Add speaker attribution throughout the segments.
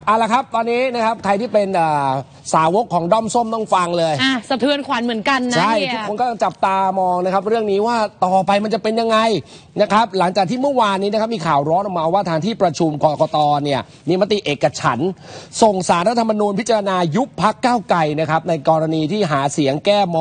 Speaker 1: เอาละครับตอนนี้นะครับใครที่เป็นสาวกของด้อมส้มต้องฟังเลย
Speaker 2: สะเทือนขวัญเหมือนกันนะ
Speaker 1: ใช่ทุกคนก็จับตามองนะครับเรื่องนี้ว่าต่อไปมันจะเป็นยังไงนะครับหลังจากที่เมื่อวานนี้นะครับมีข่าวร้อนออกมาว่าทางที่ประชุมกกตเนี่ยมีมติเอกฉันท์ส่งศาลรัฐธรรมนูญพิจารณายุบพรรคก้าวไกลนะครับในกรณีที่หาเสียงแก้ม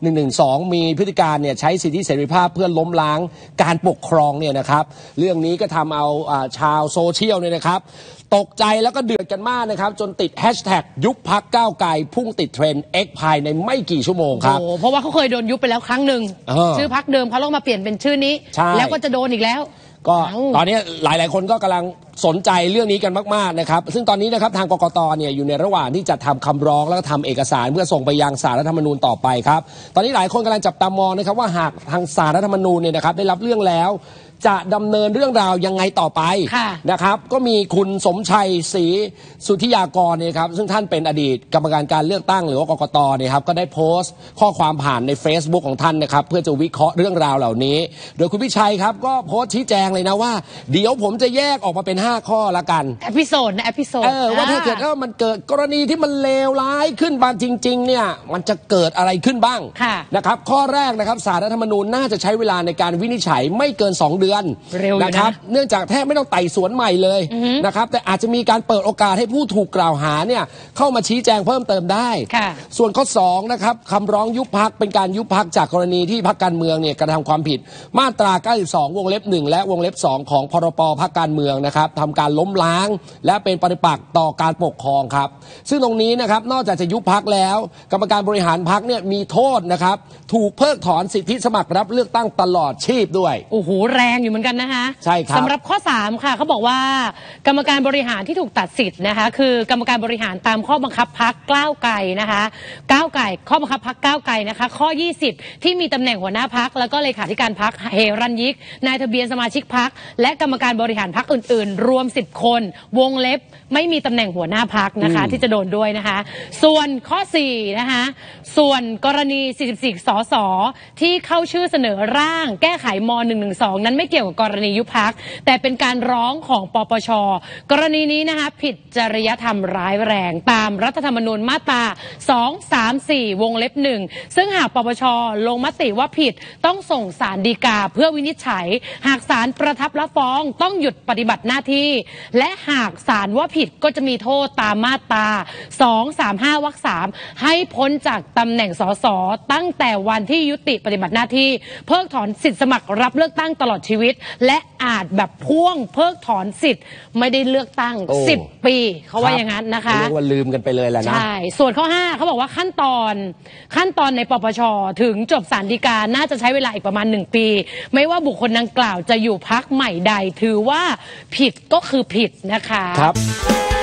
Speaker 1: .112 มีพฤติการเนี่ยใช้สิทธิเสรีภาพเพื่อล้มล้างการปกครองเนี่ยนะครับเรื่องนี้ก็ทำเอาชาวโซเชียลเนี่ยนะครับตกใจแล้วก็เดือดกันมากนะครับจนติดแฮชแท็กยุบพรรคก้าวไกลพุ่งติดเทรนด์ X ภายในไม่กี่ชั่วโมงครับ
Speaker 2: เพราะว่าเขาเคยโดนยุบไปแล้วครั้งหนึ่งชื่อพรรคเดิมเขาต้องมาเปลี่ยนเป็นชื่อนี้แล้วก็จะโดนอีกแล้ว
Speaker 1: ก็ตอนนี้หลายๆคนก็กำลังสนใจเรื่องนี้กันมากๆนะครับซึ่งตอนนี้นะครับทางกกตเนี่ยอยู่ในระหว่างที่จะทำคำร้องแล้วก็ทำเอกสารเพื่อส่งไปยังศาลรัฐธรรมนูญต่อไปครับตอนนี้หลายคนกำลังจับตามองนะครับว่าหากทางศาลรัฐธรรมนูญเนี่ยนะครับได้รับเรื่องแล้วจะดำเนินเรื่องราวยังไงต่อไปนะครับก็มีคุณสมชัยศรีสุทธิยากรเนี่ยครับซึ่งท่านเป็นอดีตกรรมการการเลือกตั้งหรือว่ากกตเนี่ยครับก็ได้โพสต์ข้อความผ่านใน Facebook ของท่านนะครับเพื่อจะวิเคราะห์เรื่องราวเหล่านี้โดยคุณพิชัยครับก็โพสต์ชี้แจงเลยนะว่าเดี๋ยวผมจะแยกออกมาเป็น5ข้อละกัน
Speaker 2: เอพิโซด
Speaker 1: ว่าถ้าเกิดว่ามันเกิดกรณีที่มันเลวร้ายขึ้นมาจริงๆเนี่ยมันจะเกิดอะไรขึ้นบ้างนะครับข้อแรกนะครับศาลรัฐธรรมนูญน่าจะใช้เวลาในการวินิจฉัยไม่เกิน2 เดือนนะครับเนื่องจากแทบไม่ต้องไต่สวนใหม่เลยนะครับแต่อาจจะมีการเปิดโอกาสให้ผู้ถูกกล่าวหาเนี่ยเข้ามาชี้แจงเพิ่มเติมได้ส่วนข้อ2นะครับคำร้องยุบพรรคเป็นการยุบพรรคจากกรณีที่พรรคการเมืองเนี่ยกระทำความผิดมาตรา92วงเล็บ1และวงเล็บ2ของพรบพรรคการเมืองนะครับทำการล้มล้างและเป็นปฏิปักษ์ต่อการปกครองครับซึ่งตรงนี้นะครับนอกจากจะยุบพรรคแล้วกรรมการบริหารพรรคเนี่ยมีโทษนะครับถูกเพิกถอนสิทธิสมัครรับเลือกตั้งตลอดชีพด้วย
Speaker 2: โอ้โหแรงอยู่เหมือนกันนะคะ
Speaker 1: ใช่ครับ
Speaker 2: สำหรับข้อ3ค่ะเขาบอกว่ากรรมการบริหารที่ถูกตัดสิทธิ์นะคะคือกรรมการบริหารตามข้อบังคับพรรคก้าวไกลนะคะก้าวไกลข้อบังคับพรรคก้าวไกลนะคะข้อ20ที่มีตำแหน่งหัวหน้าพรรคแล้วก็เลขาธิการพรรคเฮรัญยิกนายทะเบียนสมาชิกพรรคและกรรมการบริหารพรรคอื่นๆรวม10 คนวงเล็บไม่มีตำแหน่งหัวหน้าพรรคนะคะที่จะโดนด้วยนะคะส่วนข้อ4นะคะส่วนกรณี44 สสที่เข้าชื่อเสนอร่างแก้ไขม.112นั้นไม่เกี่ยวกับกรณียุบพรรคแต่เป็นการร้องของปปช.กรณีนี้นะคะผิดจริยธรรมร้ายแรงตามรัฐธรรมนูญมาตรา234วงเล็บ1ซึ่งหากปปช.ลงมติว่าผิดต้องส่งศาลฎีกาเพื่อวินิจฉัยหากศาลประทับรับฟ้องต้องหยุดปฏิบัติหน้าที่และหากศาลว่าผิดก็จะมีโทษตามมาตรา235วรรค3ให้พ้นจากตำแหน่งสสตั้งแต่วันที่ยุติปฏิบัติหน้าที่เพิกถอนสิทธิสมัครรับเลือกตั้งตลอดชีวิตและอาจแบบพ่วงเพิกถอนสิทธิ์ไม่ได้เลือกตั้ง10 ปีเขาว่าอย่างนั้นนะคะ
Speaker 1: เรียกว่าลืมกันไปเลยแหละนะ
Speaker 2: ใช่ส่วนข้อ5เขาบอกว่าขั้นตอนในปปช.ถึงจบศาลฎีกาน่าจะใช้เวลาอีกประมาณ1 ปีไม่ว่าบุคคลดังกล่าวจะอยู่พรรคใหม่ใดถือว่าผิดก็คือผิดนะคะ
Speaker 1: ครับ